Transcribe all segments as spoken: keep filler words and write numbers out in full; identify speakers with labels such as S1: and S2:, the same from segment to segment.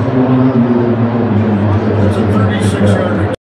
S1: That's a thirty-six yard.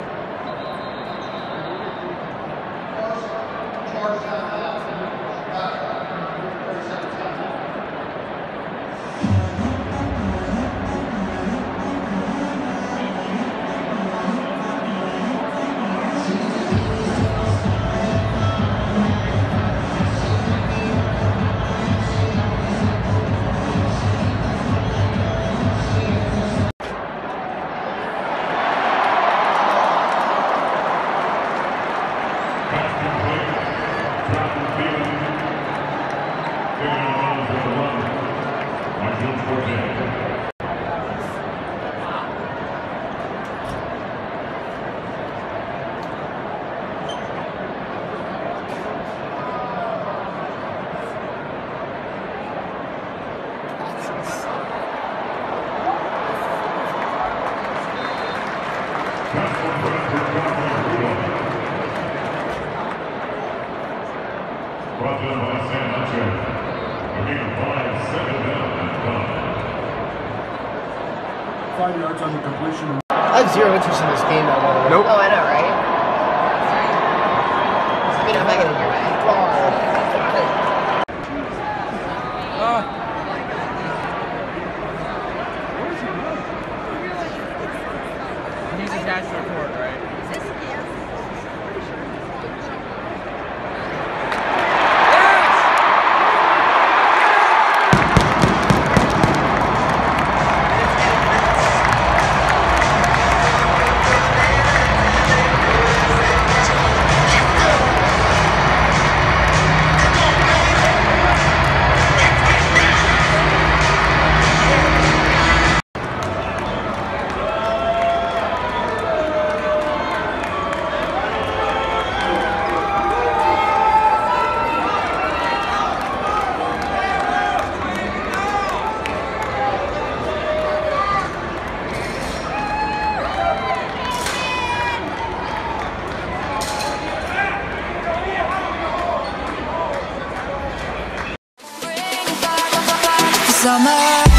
S1: Five yards on the completion.
S2: I have zero interest in this game at all.
S3: Nope.
S4: Oh, I know, right? I mean, I'm not gonna hear that.
S3: Uh. He's attached to the court, right?
S5: Summer